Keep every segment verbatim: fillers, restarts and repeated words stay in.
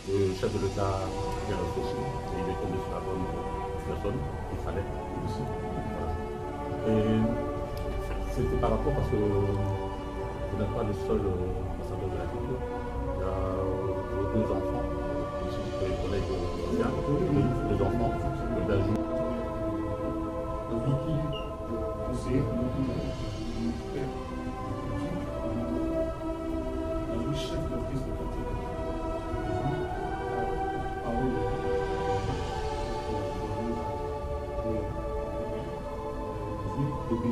le chef de l'État vient réfléchir et il est tombé sur la bonne personne qu'il fallait aussi. Voilà. Et c'était par rapport parce que vous n'êtes pas le seul ambassadeur de la culture. Il y a vos deux enfants, ici les collègues anciens, deux enfants, le Belgique. Vicky, conseiller, le chef d'office de quartier. Et puis,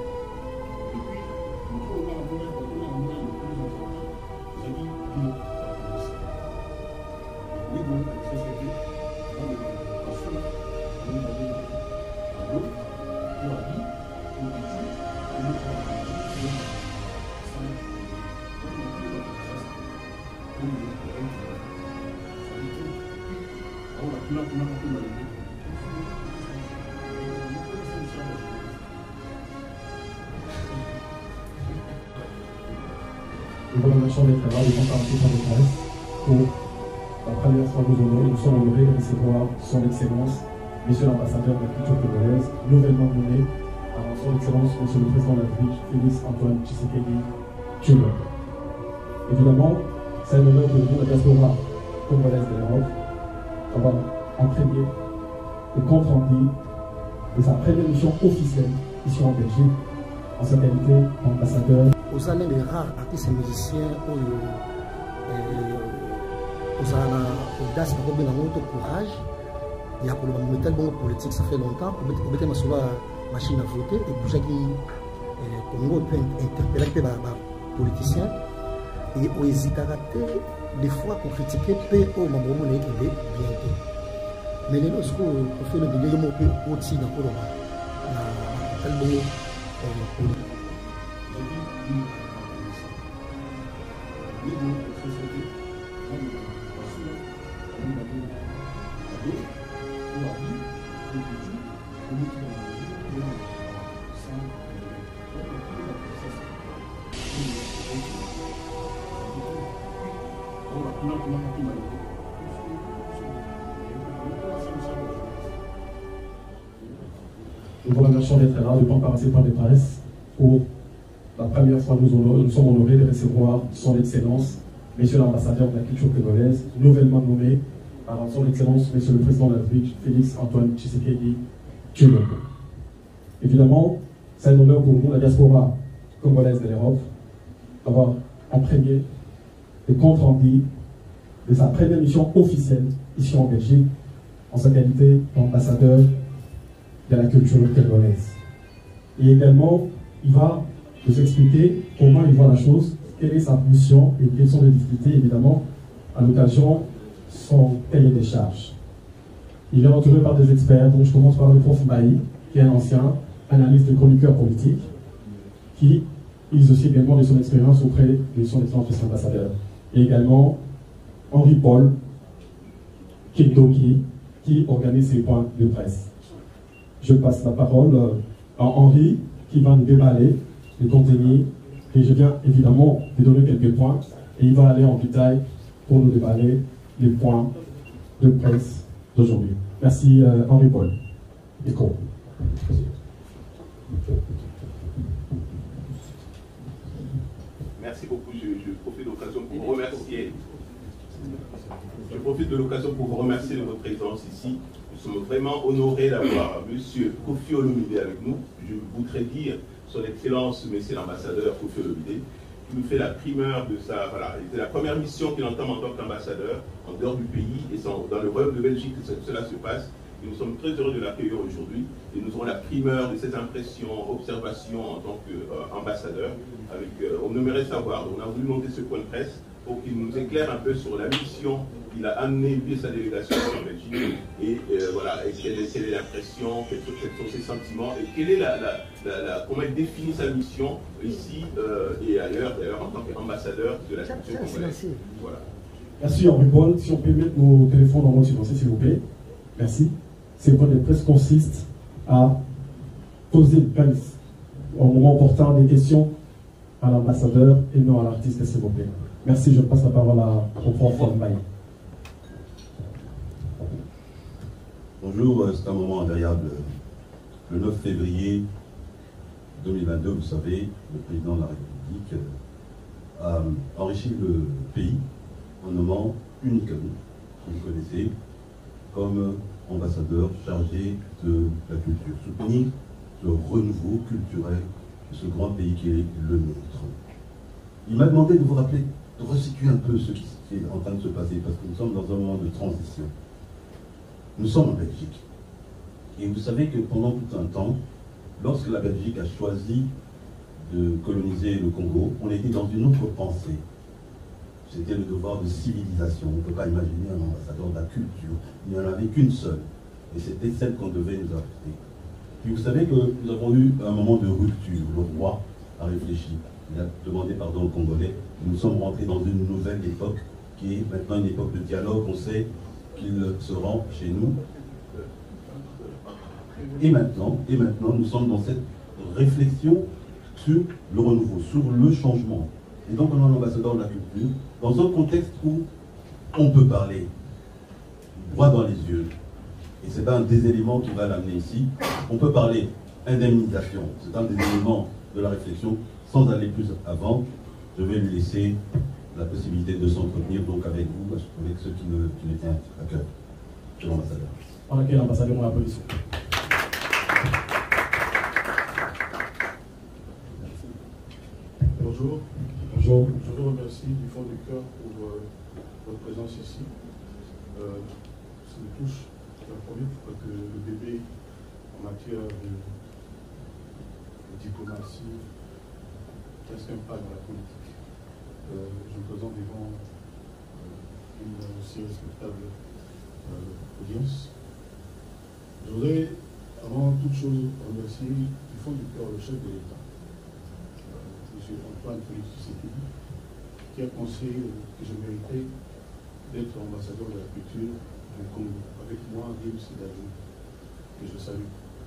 on trouve là, on a amené le plus important. J'ai dit, bio, la police. Oui, donc, c'est ce que on est en fond, on est en l'eau, on a dit, on a dit, on a dit, Nous remercions les travaux de comparatif par les presse pour la première fois nous honorer, nous sommes honorés de recevoir son Excellence, Monsieur l'ambassadeur de la culture congolaise, nouvellement nommé par son Excellence, Monsieur le Président de la République, Félix Antoine Tshisekedi Tshilombo. Évidemment, c'est un honneur pour vous, la diaspora congolaise de l'Europe, d'avoir imprégné le compte rendu de sa première mission officielle ici en Belgique, en sa qualité d'ambassadeur. Aux années les rares artistes et musiciens, aux années audace, pour bien avoir courage, il y a pour le moment tellement politique, ça fait longtemps, pour mettre ma sur la machine à voter, et pour chaque Congo peut interpeller les politiciens, et on hésite à rater, des fois pour critiquer, peu au moment où on est bien. Mais les lorsque on fait le milieu, on peut aussi dans le tellement politique. Nous vous remercions d'être là, de comparatif par les presse pour la première fois nous, honor, nous sommes honorés de recevoir son Excellence, Monsieur l'ambassadeur de la culture congolaise, nouvellement nommé par son Excellence, Monsieur le Président de la République, Félix Antoine Tshisekedi Tshilombo. Évidemment, c'est un honneur pour nous, la diaspora congolaise de l'Europe, d'avoir imprégné le compte rendu de sa première mission officielle ici en Belgique, en sa qualité d'ambassadeur de la culture congolaise. Et également, il va nous expliquer comment il voit la chose, quelle est sa mission et quelles sont les difficultés, évidemment, à l'occasion son cahier des charges. Il est entouré par des experts, donc je commence par le prof Bailly, qui est un ancien analyste et chroniqueur politique, qui use aussi également de son expérience auprès de son excellence de ambassadeur. Et également Henri Paul Kindoki, qui organise ses points de presse. Je passe la parole à Henri, qui va nous déballer le contenu, et je viens évidemment de donner quelques points, et il va aller en détail pour nous déballer les points de presse d'aujourd'hui. Merci euh, Henri Paul. Écho. Merci beaucoup. Je, je profite de l'occasion pour vous remercier. Je profite de l'occasion pour vous remercier de votre présence ici. Nous sommes vraiment honorés d'avoir M. Kofi Olomide avec nous. Je voudrais dire son Excellence, Monsieur l'ambassadeur Kofi Olomide, qui nous fait la primeur de sa... Voilà, c'est la première mission qu'il entame en tant qu'ambassadeur en dehors du pays et dans le royaume de Belgique que cela se passe. Et nous sommes très heureux de l'accueillir aujourd'hui et nous aurons la primeur de ses impressions, observations en tant qu'ambassadeur. Avec, euh, on aimerait savoir, on a voulu monter ce point de presse pour qu'il nous éclaire un peu sur la mission qu'il a amenée lui et sa délégation en Belgique et euh, voilà, et quelle est l'impression, quels, quels sont ses sentiments et quelle est la, la, la, la, comment il définit sa mission ici euh, et ailleurs d'ailleurs en tant qu'ambassadeur de la culture congolaise. Voilà. Merci Henri Paul. Si on peut mettre nos téléphones en mode silencieux s'il vous plaît. Merci. Ces points de presse consistent à poser une place au moment opportun des questions à l'ambassadeur et non à l'artiste, s'il vous plaît. Merci, je passe la parole à, au prof Bailly. Bonjour, c'est un moment agréable. Le neuf février deux mille vingt-deux, vous savez, le président de la République a enrichi le pays en nommant une Kanu, que vous connaissez, comme ambassadeur chargé de la culture. Soutenir le renouveau culturel de ce grand pays qui est le nôtre. Il m'a demandé de vous rappeler, de resituer un peu ce qui est en train de se passer, parce que nous sommes dans un moment de transition. Nous sommes en Belgique. Et vous savez que pendant tout un temps, lorsque la Belgique a choisi de coloniser le Congo, on était dans une autre pensée. C'était le devoir de civilisation. On ne peut pas imaginer un ambassadeur de la culture. Il n'y en avait qu'une seule. Et c'était celle qu'on devait nous apporter. Puis vous savez que nous avons eu un moment de rupture. Le roi a réfléchi. Il a demandé pardon aux Congolais. Nous sommes rentrés dans une nouvelle époque qui est maintenant une époque de dialogue. On sait qu'il se rend chez nous. Et maintenant, et maintenant, nous sommes dans cette réflexion sur le renouveau, sur le changement. Et donc, on a un ambassadeur de la culture dans un contexte où on peut parler droit dans les yeux. Et c'est un des éléments qui va l'amener ici. On peut parler indemnisation. C'est un des éléments de la réflexion. Sans aller plus avant, je vais lui laisser la possibilité de s'entretenir donc avec vous, avec ceux qui me, qui me tiennent à cœur. Monsieur l'ambassadeur. On accueille l'ambassadeur, on l'applaudit. Bonjour. Bonjour. Je vous remercie du fond du cœur pour euh, votre présence ici. Euh, ça me touche la première fois que le bébé en matière de, de diplomatie presque un pas dans la politique. Euh, je me présente devant euh, une aussi respectable euh, audience. Je voudrais avant toute chose remercier du fond du cœur le chef de l'État, M. Antoine Félix Tshisekedi, qui a pensé que je méritais d'être ambassadeur de la culture du Congo. Avec moi, Guillaume Sidadou, que je salue.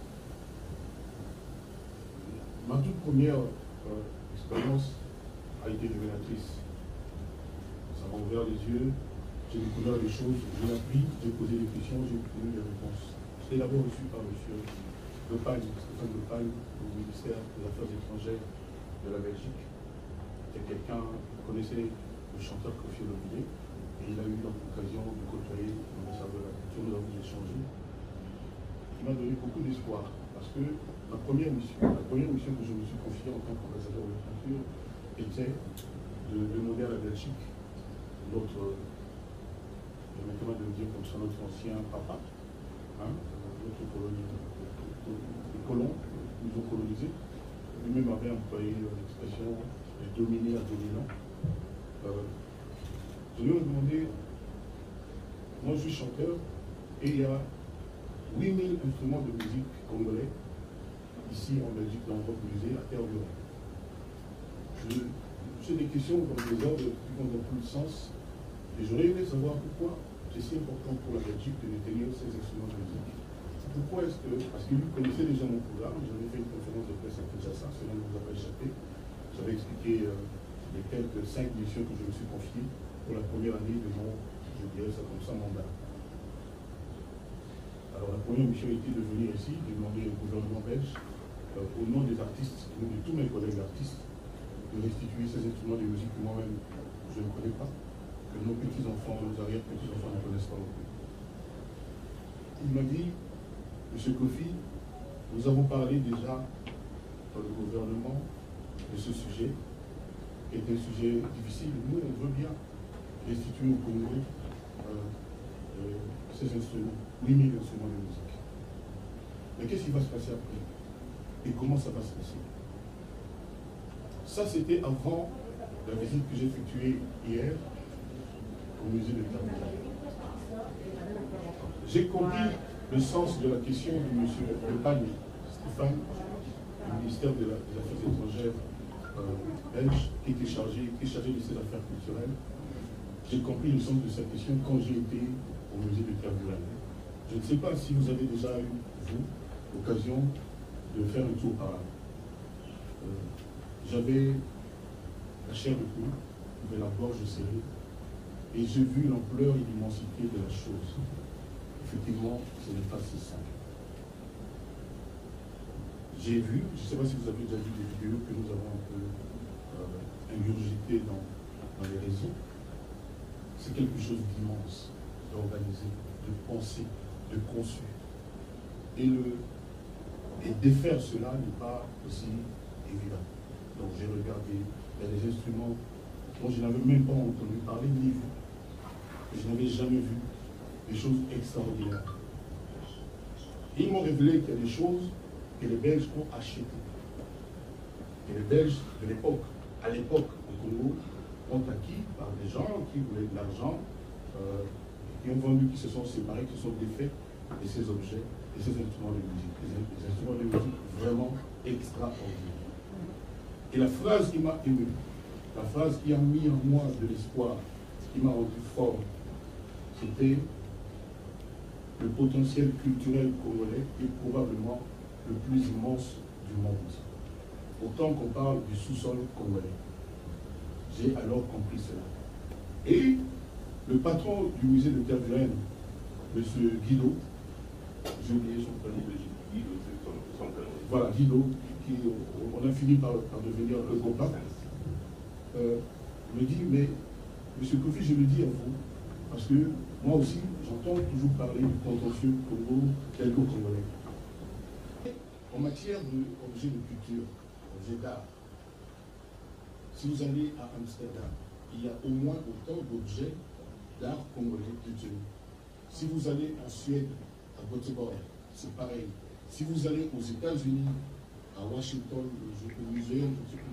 Ma toute première euh, expérience a été révélatrice. Ça m'a ouvert les yeux, j'ai découvert des choses, j'ai appris, j'ai posé des questions, j'ai obtenu des réponses. J'étais d'abord reçu par M. Le Pagne, Stéphane Le Pagne, au ministère des Affaires étrangères de la Belgique. C'était quelqu'un qui connaissait le chanteur Kofi Olomide et il a eu l'occasion de côtoyer l'ambassadeur de la culture, nous avons échangé. Il m'a donné beaucoup d'espoir parce que la première mission, la première mission que je me suis confiée en tant qu'ambassadeur de la culture était de demander à la Belgique, notre, permettez-moi de le dire comme ça, notre ancien papa, hein, notre colonie, les colons nous ont colonisés. Lui-même avait employé l'expression de dominer à dominant. Euh, je lui ai demandé, moi je suis chanteur et il y a huit mille instruments de musique congolais ici en Belgique dans votre musée à Terre-du-Rhin. J'ai des questions dans les ordres qui n'ont plus de sens et j'aurais aimé savoir pourquoi c'est si important pour la Belgique de détenir ces instruments de musique. Pourquoi est-ce que, parce que vous connaissez déjà mon programme, j'avais fait une conférence de presse à Kinshasa, cela ne vous a pas échappé. J'avais expliqué euh, les quelques cinq missions que je me suis confiées pour la première année de mon, je dirais ça comme ça, mandat. Alors la première mission était de venir ici, de demander au gouvernement belge, euh, au nom des artistes, au nom de tous mes collègues artistes, de restituer ces instruments de musique que moi-même je ne connais pas, que nos petits-enfants, nos arrière-petits-enfants ne connaissent pas non plus. Il m'a dit, Monsieur Kofi, nous avons parlé déjà dans le gouvernement de ce sujet, qui est un sujet difficile. Nous, on veut bien restituer au Congo euh, euh, ces instruments, huit mille instruments de musique. Mais qu'est-ce qui va se passer après? Et comment ça va se passer? Ça, c'était avant la visite que j'ai effectuée hier au musée de Terre-du-Rhin. J'ai compris le sens de la question de M. Le Pagne, Stéphane, du ministère de la, des Affaires étrangères euh, belge, qui était chargé, qui est chargé de ces affaires culturelles. J'ai compris le sens de sa question quand j'ai été au musée de Terre-du-Rhin. Je ne sais pas si vous avez déjà eu, vous, l'occasion de faire un tour par là. Euh, J'avais la chair de poule, j'avais la gorge serrée, et j'ai vu l'ampleur et l'immensité de la chose. effectivement, ce n'est pas si simple. J'ai vu, je ne sais pas si vous avez déjà vu des vidéos que nous avons un peu euh, ingurgitées dans, dans les réseaux. C'est quelque chose d'immense, d'organiser, de penser, de conçu. Et, le, et défaire cela n'est pas aussi évident. Donc j'ai regardé, il y a des instruments dont je n'avais même pas entendu parler ni vu. Je n'avais jamais vu des choses extraordinaires. Et ils m'ont révélé qu'il y a des choses que les Belges ont achetées. Et les Belges de l'époque, à l'époque au Congo, ont acquis par des gens qui voulaient de l'argent, euh, qui ont vendu, qui se sont séparés, qui se sont défaits de ces objets, de ces instruments de musique. Des, des instruments de musique vraiment extraordinaires. Et la phrase qui m'a ému, la phrase qui a mis en moi de l'espoir, qui m'a rendu fort, c'était le potentiel culturel congolais est probablement le plus immense du monde. Autant qu'on parle du sous-sol congolais. J'ai alors compris cela. Et le patron du musée de Tervuren, M. Guido, j'ai oublié son prénom, voilà, Guido, qui, on a fini par, par devenir le copain, euh, me dit, mais M. Kofi, je le dis à vous, parce que moi aussi, j'entends toujours parler du contentieux Congo, belgo-congolais. En matière d'objets de culture, objets d'art, si vous allez à Amsterdam, il y a au moins autant d'objets d'art congolais culturels. Si vous allez en Suède, à Göteborg, c'est pareil. Si vous allez aux États-Unis, à Washington, au muséum,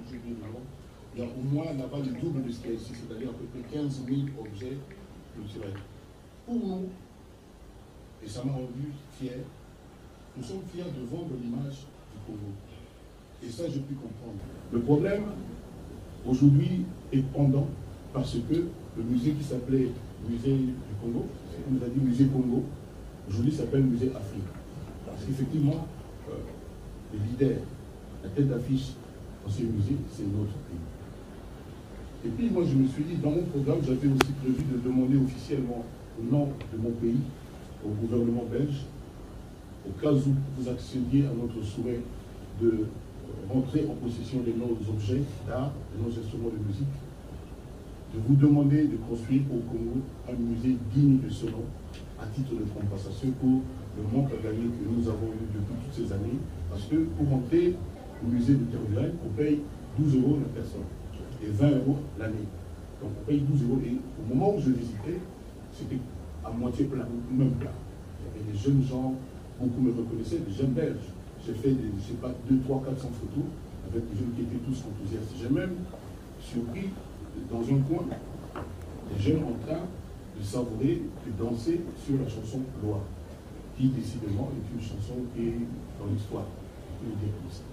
il y a au moins là-bas le double de ce qu'il y a ici, c'est-à-dire à peu près quinze mille objets culturels. Pour nous, et ça m'a rendu fier, nous sommes fiers de vendre l'image du Congo. Et ça, je puis comprendre. Le problème, aujourd'hui, est pendant parce que le musée qui s'appelait Musée du Congo, on nous a dit Musée Congo, aujourd'hui s'appelle Musée Afrique. Parce qu'effectivement, euh, le leader, la tête d'affiche dans ce musée, c'est notre pays. Et puis moi, je me suis dit, dans mon programme, j'avais aussi prévu de demander officiellement au nom de mon pays, au gouvernement belge, au cas où vous accédiez à notre souhait de rentrer en possession de nos objets d'art, de nos instruments de musique, de vous demander de construire au Congo un musée digne de ce nom, à titre de compensation pour le manque à gagner que nous avons eu depuis toutes ces années. Parce que pour rentrer au musée de Tervuren, on paye douze euros la personne et vingt euros l'année. Donc on paye douze euros. Et au moment où je visitais, c'était à moitié plein, même plein. Il y avait des jeunes gens, beaucoup me reconnaissaient, des jeunes Belges. J'ai fait des, je sais pas, deux, trois, quatre cents photos avec des jeunes qui étaient tous enthousiastes. J'ai même surpris dans un coin des jeunes en train de savourer, de danser sur la chanson Loi, qui décidément est une chanson qui est dans l'histoire. On peut le dire comme ça.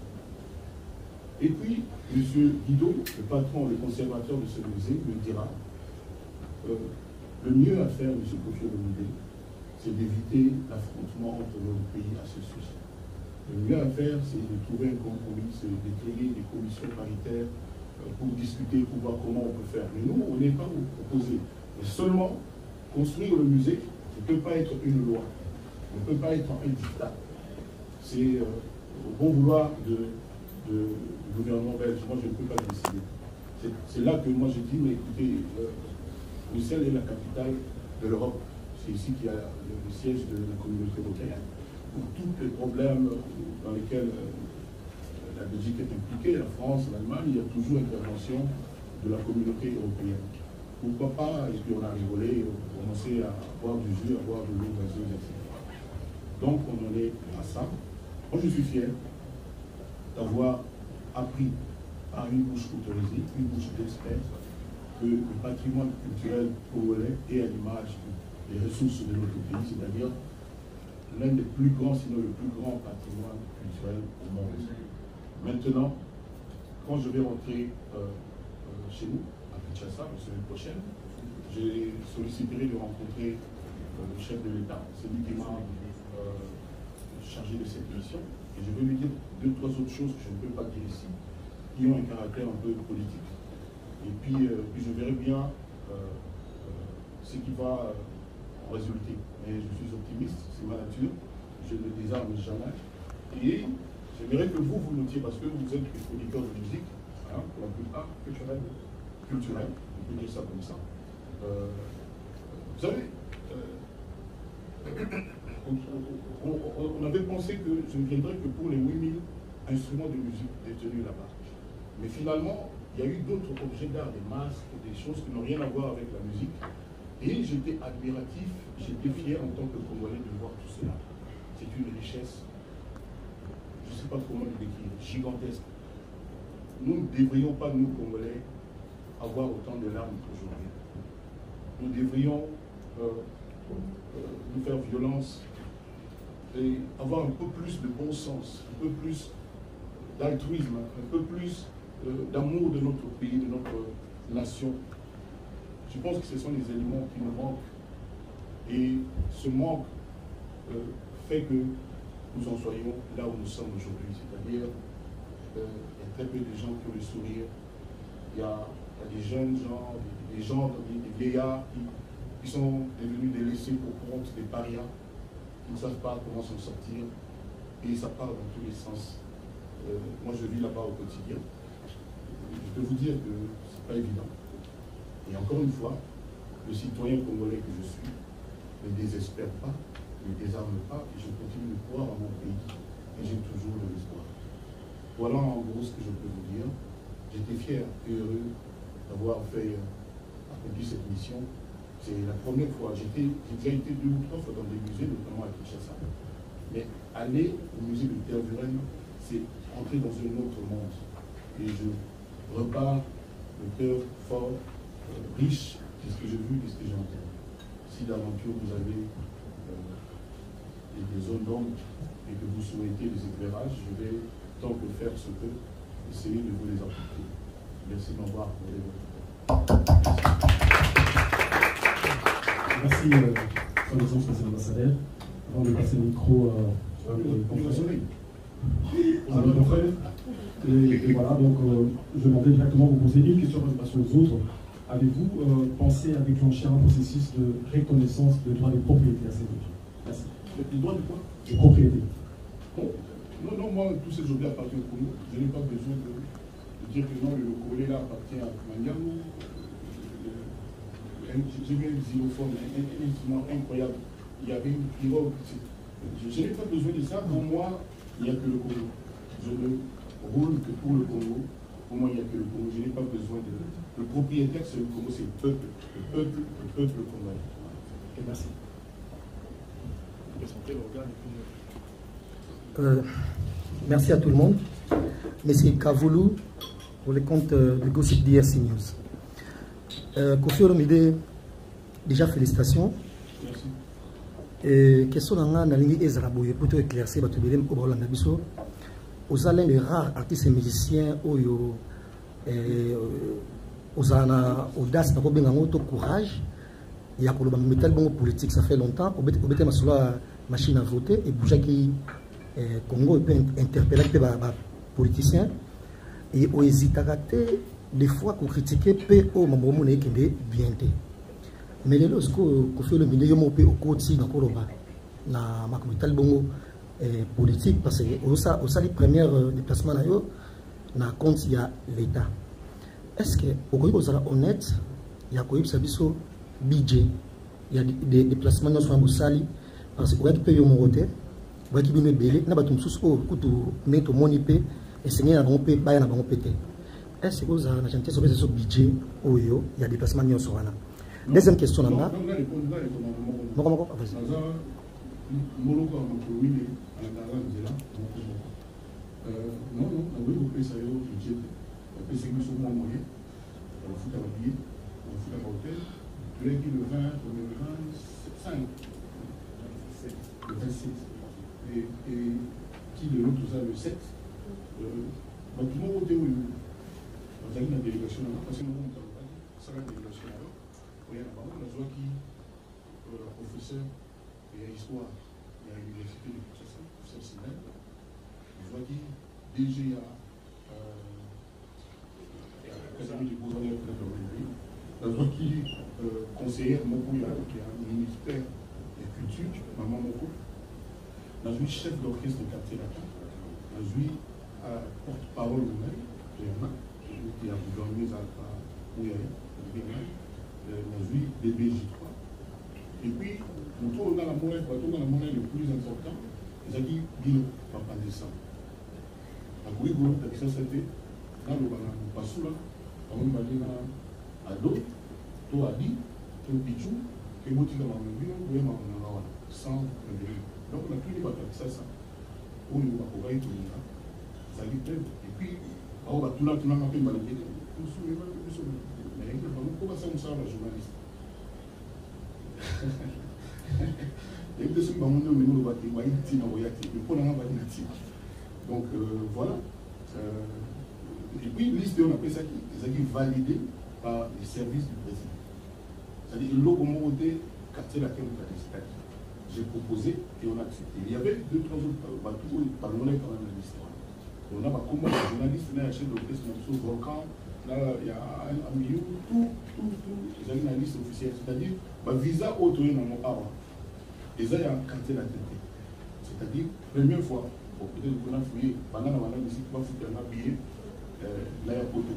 Et puis, M. Guido, le patron, le conservateur de ce musée, me dira euh, le mieux à faire, M. Kofi Olomide, c'est d'éviter l'affrontement entre nos pays à ce sujet. Le mieux à faire, c'est de trouver un compromis, c'est de créer des commissions paritaires euh, pour discuter, pour voir comment on peut faire. Mais nous, on n'est pas opposés. Mais seulement, construire le musée ne peut pas être une loi, ne peut pas être un dictat. C'est euh, au bon vouloir de, de, du gouvernement belge. Moi, je ne peux pas décider. C'est là que moi, j'ai dit, mais écoutez, euh, Bruxelles est la capitale de l'Europe. C'est ici qu'il y a le, le siège de la communauté européenne. Pour tous les problèmes dans lesquels euh, la Belgique est impliquée, la France, l'Allemagne, il y a toujours intervention de la communauté européenne. Pourquoi pas, et puis on a rigolé, on a commencé à boire du jus, à boire de l'eau gazeuse, et cetera. Donc on en est à ça. Moi je suis fier d'avoir appris par une bouche autorisée, une bouche d'experts, que le patrimoine culturel congolais est à l'image des ressources de notre pays, c'est-à-dire l'un des plus grands, sinon le plus grand patrimoine culturel au monde. Maintenant, quand je vais rentrer euh, euh, chez nous, à Kinshasa, la semaine prochaine, j'ai sollicité de rencontrer euh, le chef de l'État. C'est lui qui m'a euh, chargé de cette mission. Et je vais lui dire deux, trois autres choses que je ne peux pas dire ici, qui ont un caractère un peu politique. Et puis, euh, puis je verrai bien euh, euh, ce qui va, euh, résulter. Mais je suis optimiste, c'est ma nature, je ne désarme jamais. Et j'aimerais que vous, vous notiez, parce que vous êtes des chroniqueurs de musique, hein, pour la plupart, culturel, culturel, on peut dire ça comme ça. Euh, vous savez, euh, on, on, on avait pensé que je ne viendrais que pour les huit mille instruments de musique détenus là-bas. Mais finalement, il y a eu d'autres objets d'art, des masques, des choses qui n'ont rien à voir avec la musique. Et j'étais admiratif, j'étais fier en tant que Congolais de voir tout cela. C'est une richesse, je ne sais pas comment le décrire, gigantesque. Nous ne devrions pas, nous Congolais, avoir autant de larmes qu'aujourd'hui. Nous devrions euh, euh, nous faire violence et avoir un peu plus de bon sens, un peu plus d'altruisme, un peu plus euh, d'amour de notre pays, de notre nation. Je pense que ce sont les éléments qui nous manquent. Et ce manque euh, fait que nous en soyons là où nous sommes aujourd'hui. C'est-à-dire, euh, il y a très peu de gens qui ont le sourire. Il y a, il y a des jeunes gens, des, des gens, des, des vieillards qui, qui sont devenus des laissés pour compte, des parias, qui ne savent pas comment s'en sortir. Et ça part dans tous les sens. Euh, moi, je vis là-bas au quotidien. Je peux vous dire que ce n'est pas évident. Et encore une fois, le citoyen congolais que je suis ne désespère pas, ne désarme pas, et je continue de croire en mon pays. Et j'ai toujours de l'espoir. Voilà en gros ce que je peux vous dire. J'étais fier et heureux d'avoir fait euh, accompli cette mission. C'est la première fois. J'ai déjà été deux ou trois fois dans des musées, notamment à Kinshasa. Mais aller au musée de Tervuren, c'est entrer dans un autre monde. Et je repars le cœur fort, euh, riche de ce que j'ai vu, de ce que j'ai entendu. Si d'aventure vous avez euh, des, des zones d'ombre et que vous souhaitez des éclairages, je vais, tant que faire ce que, essayer de vous les apporter. Merci de m'avoir accordé votre temps. Merci, euh, son excellence, monsieur l'ambassadeur. Avant de passer le micro euh, à nos confrères. Et, et voilà, donc euh, je demandais directement vous poser une question en relation aux autres. Avez-vous euh, pensé à déclencher un processus de reconnaissance de droits de propriété à ces objets? Merci. Les droits de quoi? De propriété. Bon. Non, non, moi, tous ces objets appartiennent au Congo. Je n'ai pas besoin de, de dire que non, le Lokolé là appartient à Mandiamou. J'ai vu un xylophone, un, un instrument incroyable. Il y avait une pirogue. Je, je n'ai pas besoin de ça. Pour moi, il n'y a que le Congo. Je ne roule que pour le Congo. Pour moi, il n'y a que le Congo. Je n'ai pas besoin de... Le propriétaire, c'est le Congo, c'est le peuple. Le peuple, le peuple congolais. Et merci. Euh, merci à tout le monde. Monsieur Kavoulou, pour le compte euh, du gossip d'I R C News. Euh, Kofi Olomide, déjà félicitations. Merci. Et question d'Anga Nalingi Ezraboye, pour éclaircir, aux l'un des rares artistes et musiciens oyo aux ana audace na kobenga ngoto courage il y a koloba metal bongo politique ça fait longtemps au bete masula machine à voter et boujaki Congo peut interpeller ba ba politiciens et au hésitakaté des fois ko critiquer pe o mamomo na ekende bien té mais lelo sko ko fait le milieu mo pe au koti na koloba na makomital bongo Eh, politique parce que au ça au ça les premiers euh, déplacements na yo na compte il y a l'état est-ce que au Congo ça honnête il y a quoi ça biso budget il y a des déplacements dans son sali parce que on peut yo monter va qui bino belé na batum sous ko kutu neto monipe et seigneur na bon pe ba na bon pété est-ce que ça na chanter sur ce budget oyo il y a des déplacements dans son wana deuxième question là bas moko moko vas-y Moloko a mokowile à la Nzela. Non, non, on veut vous ça au budget. On peut s'aimer sur mon moyen. On fout à la billet, on fout à l'hôtel. Le lundi le vingt, le vingt-cinq, le vingt-sept. Et, et qui de l'autre, ça, le sept. Donc tout le monde était où on a une délégation, parce que nous avons ça la délégation alors. Il y a un parole, on a qui professeur. Il y a l'histoire, il y a l'université de Kinshasa, professeur Simel. Je vois qui D G à l'Académie du gouverneur de la je vois qui conseillère Mokuya, qui est un ministère nazwi chef d'orchestre de quartier latin, nazwi porte-parole de ngai toyana ya gouvernement ezalaka oyo ya ngai nazwi D B J trois. Et puis moto oyo nga na mona bato nga na mona le plus important ezalaki bino bapandisa nakoki kolakisa te naloba na mopasula bamoni balinga ado to adi to pichu ke botika bango bino koyema bananga wana sans problème. Donc natuni bato ya kisasa oyo bakokaki kolinga ezalaki te. Et puis bao batuna-tunanga mpe balobeli mosueba biso nayebi bango mpo basala mosala ba journaliste yebi te soki bango nde omemi oloba te bayi ntina koya te mpo nanga bayi na ntina. Donc euh, voilà. Euh, et puis liste on appelle ça qui est validé par les services du président. C'est-à-dire le logo monté quartier laquelle on a décidé. J'ai proposé et on a accepté. Il y avait deux trois autres bateaux par le quand même la liste. On a comment les journalistes là chef d'orchestre sur Volcan là il y a un milieu tout tout tout ils ont une liste officielle. C'est-à-dire bah visa auto dans mon awa. Et ça il y a quartier la tête. C'est-à-dire première fois peut-être qu'on a fouillé pendant la manœuvre ici, on a foutu un billet, là il y a poteau.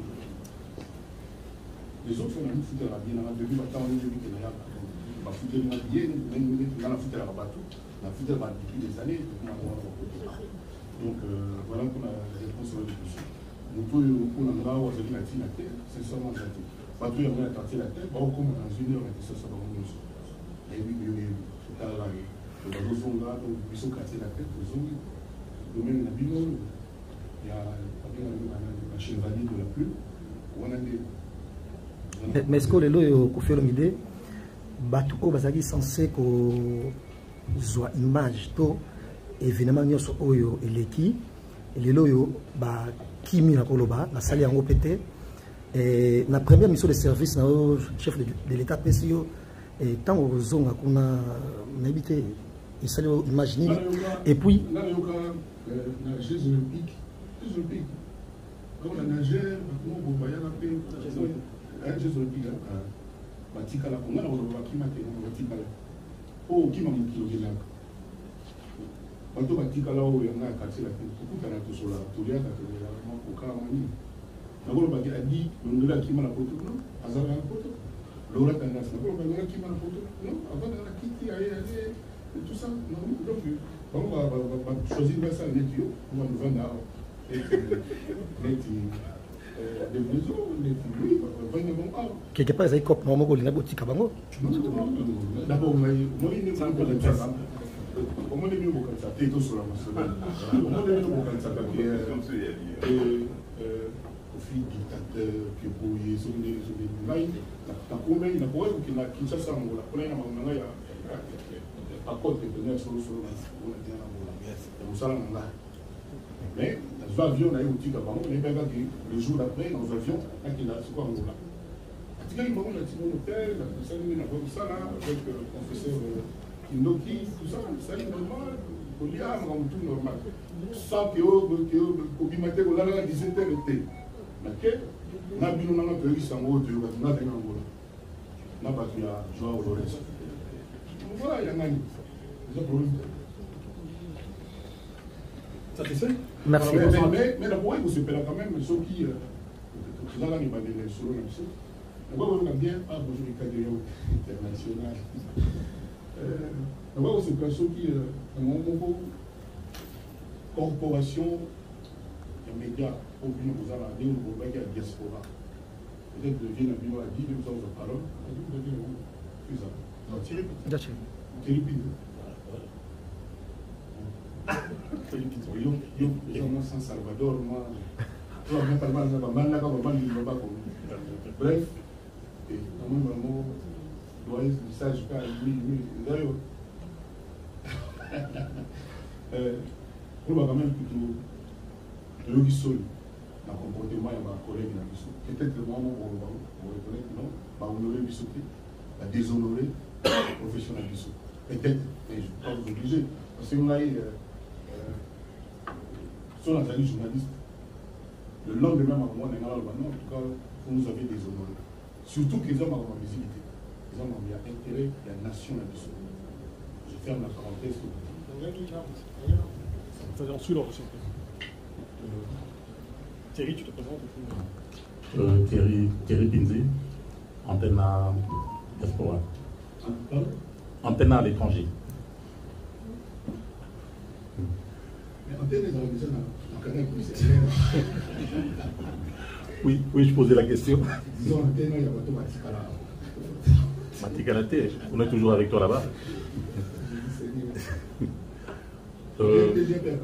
Les autres on a mis foutu la billet, on a vu maintenant on a vu qu'il y a on a foutu un billet, on a foutu la bateau, on a foutu la depuis des années, donc euh, voilà qu'on a la réponse sur la discussion. Nous pouvons on a là où on a dit la terre, c'est seulement la terre. Bateau il y a la quartier la terre, bon comme dans une heure on a dit ça ça va au moins. Et oui, oui, oui, c'est à la rue. Donc nous sommes là, donc ils sont quartier la terre, nous sommes domaine Nabino, il y a un chevalier de la pluie. Mais est-ce que les lois Koffi Olomide, Batuko Bazaki censé que soit image to événement nyoso oyo eleki les lois ba kimi na koloba na sali yango pété et la première mission de service na chef de, de l'état P C O et tant aux zonga kuna n'habité il s'allait imaginer et puis les Jeux olympiques, les olympiques, quand on a nagé, on a fait les Jeux olympiques, batika la on a le qui m'a été batika la oh qui m'a mis kilo là bato batika la où il y a un quartier là tout à la tout sur la tout là au cas mani na golo baki adi ndola qui m'a la photo non azala la photo Laura Tanas na golo baki qui m'a la photo non avant de la quitter aller tout ça non donc on va, va, va, va choisir ça net yo, on va nous vendre des maisons, oui, on va vendre bon arbre. Quelque part, ils ont cop normalement qu'on a boutique à Bango. D'abord, moi, moi, il n'est pas comme ça. Au moins, il est mieux comme ça. T'es tout sur la masse. Au moins, il est mieux comme ça. Au fil dictateur, qui est brouillé, sur les mailles, t'as combien il a pour eux qu'il a quitté ça, on l'a pris, on a par contre, les premières choses sur le mais dans l'avion, on a eu un petit avant, on a eu le jour d'après, dans l'avion, c'est quoi Angola. En tout cas, il m'a dit un hôtel, ça nous a fait ça là, avec le professeur Inoki, tout ça, ça est normal, on dit ah, on tout normal. Sans que au bimaté, on a la dix-sept heures de thé. Mais on a vu qu'on a eu ça en haut, on a vu Angola. On a battu à Joao Lorenzo. Voilà, il y a un problème. Ça te sait? Merci. Mais, mais, mais, mais d'abord, il faut se faire quand même ceux qui. Là, là, il va donner sur le même chose. D'abord, on a bien. Ah, bonjour, les cadres internationaux. D'abord, on se fait ceux qui. Dans mon mot, corporation, les médias, au bien, vous allez dire, vous allez dire, diaspora. Peut-être que je viens à dire, à dire, vous avez parole. Vous allez dire, c'est ça. D'accord. San Salvador, moi, bref, et quand même, maman, doit être le message, oui, oui, d'ailleurs, on va quand même plutôt le sol, dans le comportement de ma collègue, peut-être le moment où on va reconnaître, non, va honorer le sauter, va déshonorer le professionnel du saut. Peut-être, mais je ne peux pas vous obliger. Parce que nous, là, sur la salle journaliste, le lendemain, en tout cas, vous nous avez déshonoré. Surtout qu'ils ont ma visibilité. Ils ont intérêt, il y a nation là-dessus. Je ferme la parenthèse. On suit leur recherche. Thierry, tu te présentes euh, Thierry, Thierry Pinzi, antenne à Diaspora. Antenne à l'étranger. Oui, oui, je posais la question. Matikalate, on est toujours avec toi là-bas. Euh,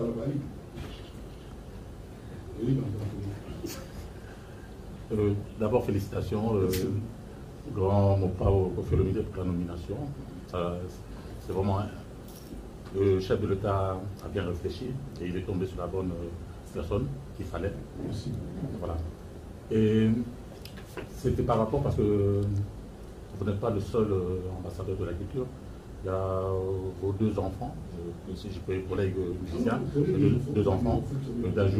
euh, D'abord, félicitations, euh, grand Mopao Kofi Olomide pour la nomination. C'est vraiment. Le chef de l'État a bien réfléchi et il est tombé sur la bonne personne qu'il fallait. Merci. Voilà. Et c'était par rapport parce que vous n'êtes pas le seul ambassadeur de la culture. Il y a vos deux enfants, euh, si je peux collègues musiciens, deux, deux enfants, d'âge